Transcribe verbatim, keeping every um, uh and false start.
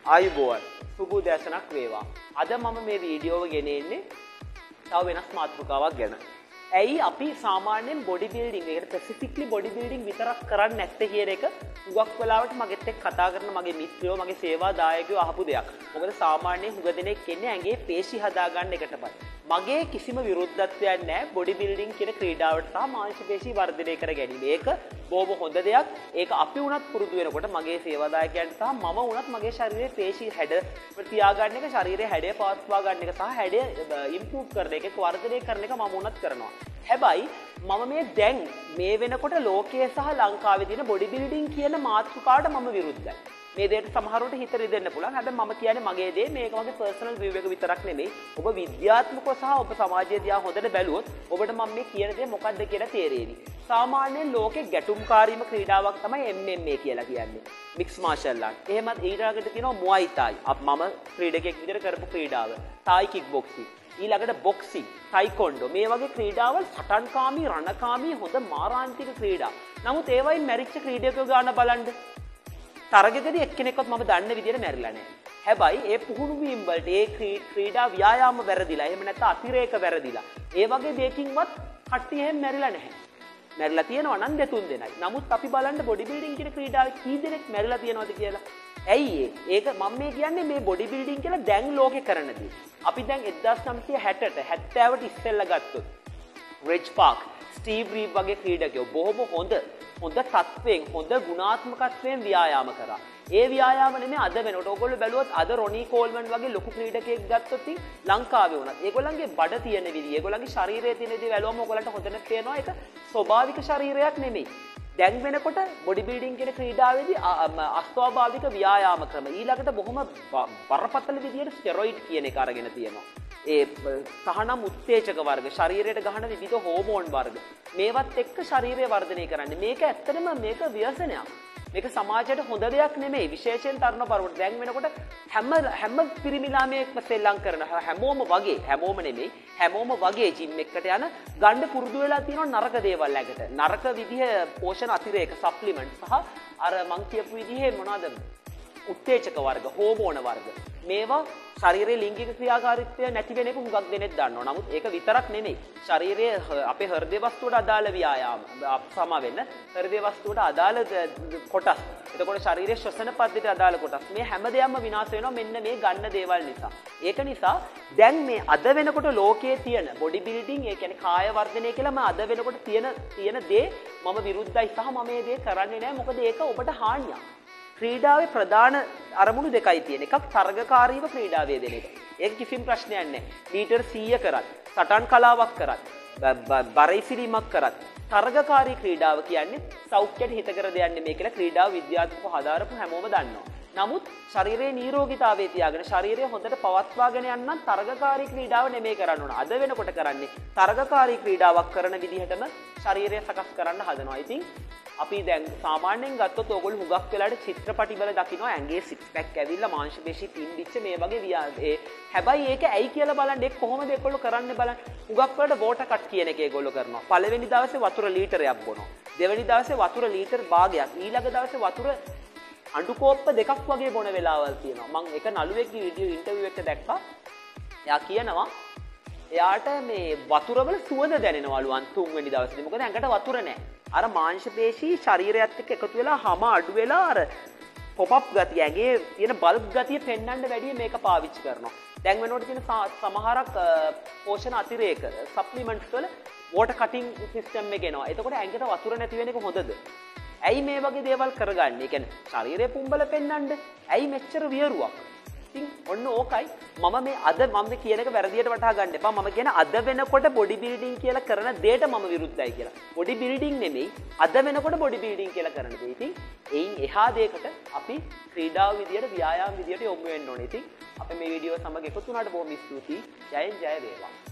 ආයුබෝවන් සුබ උදෑසනක් වේවා. අද මම මේ වීඩියෝව ගෙන එන්නේ තව වෙනස් මාතෘකාවක් ගැන. ඇයි අපි සාමාන්‍යයෙන් බොඩි බිල්ඩින් එකට ස්පෙસિෆික්ලි බොඩි බිල්ඩින් විතරක් කරන්නේ නැත්තේ කියන එක හුඟක් වෙලාවට මගෙත් එක්ක කතා කරන මගේ මිත්‍රයෝ මගේ සේවාදායකයෝ අහපු දෙයක්. මොකද සාමාන්‍යයෙන් හුඟ දෙනෙක් එන්නේ ඇඟේ පේශි හදාගන්න එකටමයි. මගේ කිසිම විරුද්ධත්වයක් නැහැ බොඩි බිල්ඩින් කියන ක්‍රීඩාවට සහ මාංශ පේශි වර්ධනය කර ගැනීම. ඒක බොහොම හොඳ දෙයක්. ඒක අපි වුණත් පුරුදු වෙනකොට මගේ සේවාදායකයන්ට සහ මම වුණත් මගේ ශරීරයේ පේශි හැඩ තියාගන්න එක, ශරීරයේ හැඩය පවත්වා ගන්න එක සහ හැඩය ඉම්ප්‍රූව් කරන එක, වර්ධනය කරන එක මම වුණත් කරනවා. හැබැයි මම මේ දැන් මේ වෙනකොට ලෝකයේ සහ ලංකාවේ තියෙන බොඩි බිල්ඩින් කියන මාතෘකාවට මම විරුද්ධයි. මේ දෙයට සමහරවිට හිත රිදෙන්න පුළුවන්. හැබැයි මම කියන්නේ මගේ දේ, මේක මගේ පර්සනල් රිව්යු එක විතරක් නෙමෙයි. ඔබ විද්‍යාත්මකව සහ ඔබ සමාජය දිහා හොඳට බැලුවොත් ඔබට මම මේ කියන දේ මොකක්ද කියලා තේරෙවි. සාමාන්‍යයෙන් ලෝකේ ගැටුම්කාරීම ක්‍රීඩාවක් තමයි එම් එම් ඒ කියලා කියන්නේ. Mix martial art. එහෙමත් ඊළඟට තියෙනවා මුවයි තායි. අප මම ක්‍රීඩකයෙක් විදිහට කරපු ක්‍රීඩාව. Thai kick boxing. ඊළඟට බොක්සිං, ටයිකොන්ඩෝ, මේ වගේ ක්‍රීඩාවල් සටන්කාමී, රණකාමී හොඳ මාරාන්තික ක්‍රීඩා. නමුත් ඒවයින් මැරිච්ච ක්‍රීඩකයෝ ගාන බලන්න. තරගයකදී එක්කෙනෙක්වත් මම දන්න විදිහට මැරිලා නැහැ. හැබැයි ඒ පුහුණු වීම වලට ඒ ක්‍රීඩා ව්‍යායාම වැරදිලා, එහෙම නැත්නම් අතිරේක වැරදිලා, ඒ වගේ දෙයකින්වත් කට්ටිය එහෙම මැරිලා නැහැ. මැරිලා තියෙනවා නම් දෙතුන් දෙනයි. නමුත් අපි බලන්න බොඩි බිල්ඩින් කියන ක්‍රීඩාවේ කී දෙනෙක් මැරිලා තියෙනවද කියලා. ඇයි ඒක මම මේ කියන්නේ මේ බොඩි බිල්ඩින් කියලා දැන් ලෝකේ කරන දේ. අපි දැන් එක්දාස් නවසිය හැටට හැත්තෑවට ඉස්සෙල්ලා ගත්තොත් රෙජ් පාක්, ස්ටීව් රීව් වගේ ක්‍රීඩකයෝ බොහොම හොඳ හොඳ තත්වයෙන්, හොඳ ගුණාත්මකත්වයෙන් ව්‍යායාම කරා. ඒ ව්‍යායාම නෙමෙයි අද වෙනකොට. ඔයගොල්ලෝ බැලුවොත් අද රොනී කෝල්මන් වගේ ලොකු ක්‍රීඩකයෙක් ගත්තොත් ලංකාවේ වුණත් ඒගොල්ලන්ගේ බඩ තියෙන විදිහ, ඒගොල්ලන්ගේ ශරීරයේ තියෙන දේ බැලුවම ඔයගොල්ලන්ට හොඳට පේනවා ඒක ස්වභාවික ශරීරයක් නෙමෙයි. දැන් වෙනකොට බොඩි බිල්ඩින් කියන ක්‍රීඩාවේදී අස්වාභාවික ව්‍යායාම ක්‍රම ඊළඟට බොහොම බරපතල විදියට ස්ටෙරොයිඩ් කියන එක අරගෙන තියෙනවා. ඒ සහනම් උත්තේජක වර්ග, ශරීරයට ගහන විවිධ හෝමෝන් වර්ග, මේවත් එක්ක ශරීරය වර්ධනය කරන්නේ. මේක ඇත්තටම මේක ව්‍යසනයක්. මේක සමාජයට හොඳ දෙයක් නෙමෙයි. විශේෂයෙන් තරුණ පරවුට දැන් වෙනකොට හැම හැම පිරිමි ළමයෙක්ම සෙල්ලම් කරන හැමෝම වගේ හැමෝම නෙමෙයි හැමෝම වගේ ජිම් එකකට යන ගන්න පුරුදු වෙලා තියෙනවා නරක දේවල් ඇඟට. නරක විදිහ පෝෂණ අතිරේක සප්ලිමන්ට් සහ අර මං කියපු විදිහේ මොනවද උත්තේජක වර්ග, හෝමෝන වර්ග. මේවා ශරීරයේ ලිංගික ක්‍රියාකාරීත්වය නැති වෙන එක හුඟක් දෙනෙක් දන්නවා. නමුත් ඒක විතරක් නෙමෙයි. ශරීරයේ අපේ හෘද වස්තුවට අදාළ ව්‍යායාම සම වෙන්න හෘද වස්තුවට අදාළ කොටස්. එතකොට ශරීරයේ ශ්වසන පද්ධතියට අදාළ කොටස්. මේ හැම දෙයක්ම විනාශ වෙනවා මෙන්න මේ ගන්න දේවල් නිසා. ඒක නිසා දැන් මේ අද වෙනකොට ලෝකයේ තියෙන බොඩි බිල්ඩින්, ඒ කියන්නේ කාය වර්ධනය කියලා මම අද වෙනකොට තියෙන තියෙන දේ මම විරුද්ධයි සහ මම මේ දේ කරන්නේ නැහැ. මොකද ඒක ඔබට හානියක්. ක්‍රීඩාවේ ප්‍රධාන අරමුණු දෙකයි තියෙන. එකක් තරගකාරීව ක්‍රීඩාවේ දෙන එක. ඒක කිසිම ප්‍රශ්නයක් නැහැ. මීටර් සීය කරත්, සටන් කලාවක් කරත්, බරයිසිරීමක් කරත්, තරගකාරී ක්‍රීඩාව කියන්නේ සෞඛ්‍යයට හිතකර දෙයක් නෙමෙයි කියලා ක්‍රීඩාව විද්‍යාත්මකව හදාරපු හැමෝම දන්නවා. නමුත් ශරීරයේ නිරෝගීතාවයේ තියාගෙන ශරීරය හොඳට පවත්වාගෙන යන්න තරගකාරී ක්‍රීඩාව නෙමෙයි කරන්න ඕන. අද වෙනකොට කරන්නේ තරගකාරී ක්‍රීඩාවක් කරන විදිහටම ශරීරය සකස් කරන්න හදනවා. ඉතින් අපි දැන් සාමාන්‍යයෙන් ගත්තොත් ඕගොල්ලෝ හුඟක් වෙලාවට චිත්‍රපටිවල දකිනවා ඇඟේ සික්ස් පැක් ඇවිල්ලා මාංශ පේශි පිම්බිච්ච මේ වගේ ඒ හැබැයි ඒක ඇයි කියලා බලන්න ඒක කොහොමද ඒගොල්ලෝ කරන්නේ බලන්න. හුඟක් වෙලාවට වෝටර් කට් කියන එක ඒගොල්ලෝ කරනවා. පළවෙනි දවසේ වතුර ලීටරයක් බොනවා. දෙවෙනි දවසේ වතුර ලීටර් භාගයක්. ඊළඟ දවසේ වතුර අඬු කෝප්ප දෙකක් වගේ බොන වෙලාවල් තියෙනවා. මම එක නළුවෙක්ගේ වීඩියෝ ඉන්ටර්විව් එකක දැක්කා. එයා කියනවා එයාට මේ වතුර වල සුවඳ දැනෙනවලු අන් තුන්වෙනි දවසේදී. මොකද ඇඟට වතුර නැහැ. අර මාංශ පේශි ශරීරයත් එක්ක එකතු වෙලා හැම අඩු වෙලා අර පොප් අප් ගතිය, ඇඟේ තියෙන බල්බ් ගතිය පෙන්වන්න වැඩිය මේක පාවිච්චි කරනවා. දැන් වෙනකොට තියෙන සමහරක් පෝෂණ අතිරේක සප්ලිමන්ට්ස් වල වෝටර් කටින් සිස්ටම් එක එනවා. එතකොට ඇඟට වතුර නැති වෙන එක හොඳද? ඇයි මේ වගේ දේවල් කරගන්නේ? ඒ කියන්නේ ශරීරය පුම්බල පෙන්වන්න. ඇයි මෙච්චර වියරුවක්? ඉතින් ඔන්න ඕකයි මම මේ අද මම මේ කියන එක වැරදියට වටහා ගන්න එපා. මම කියන අද වෙනකොට බොඩි බිල්ඩින් කියලා කරන දෙයට මම විරුද්ධයි කියලා. බොඩි බිල්ඩින් නෙමෙයි අද වෙනකොට බොඩි බිල්ඩින් කියලා කරන දේ. ඉතින් එයින් එහා දෙයකට අපි ක්‍රීඩාව විදියට, ව්‍යායාම විදියට යොමු වෙන්න ඕනේ. ඉතින් අපි මේ වීඩියෝ සමග එකතු වුණාට බොහොම ස්තුතියි. ජයෙන් ජය වේවා.